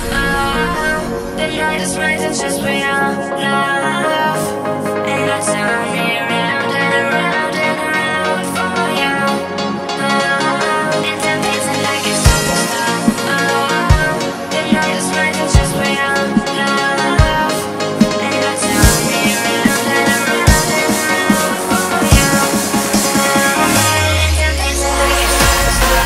Oh, the night is rising, just we are love, and I turn me around and around and around for you. Oh, and I'm dancing like a superstar. Oh, the night is rising, just we are love, and I turn me around and around and around for you. Oh, and I'm dancing like a superstar.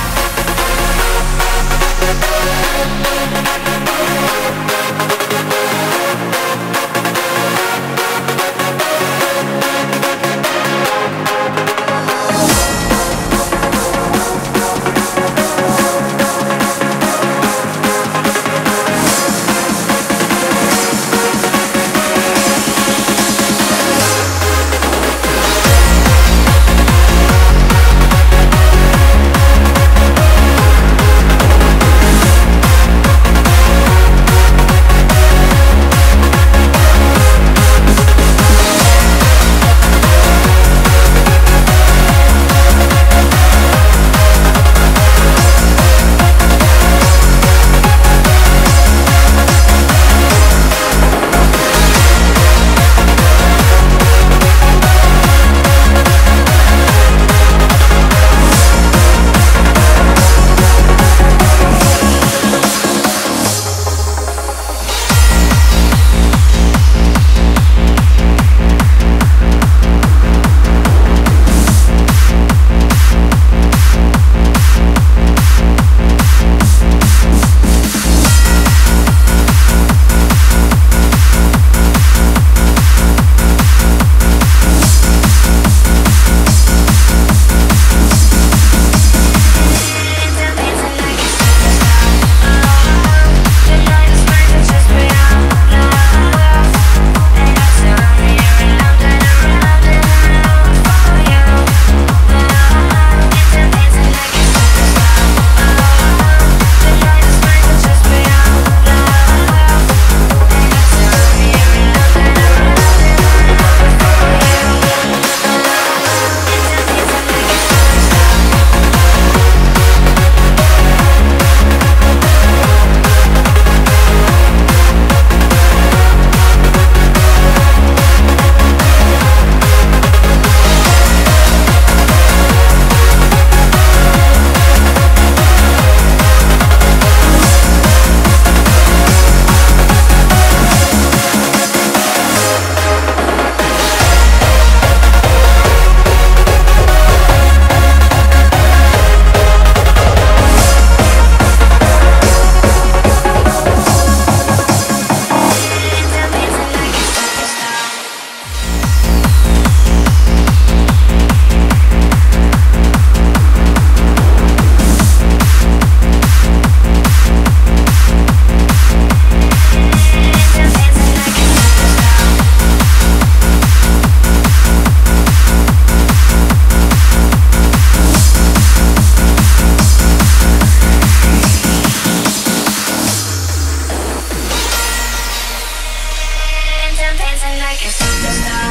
Like a superstar.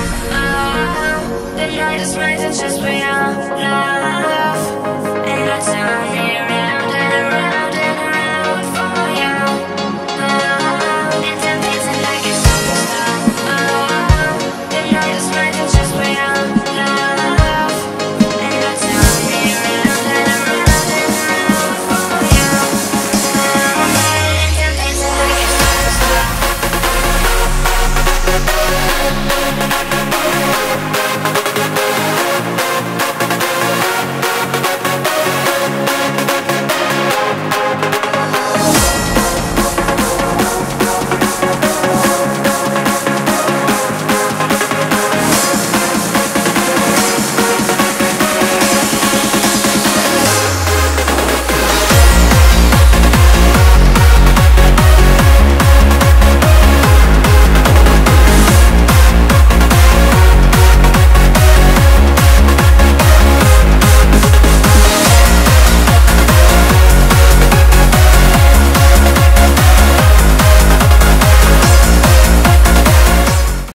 Oh, the night is rising, just we are love, and I turn it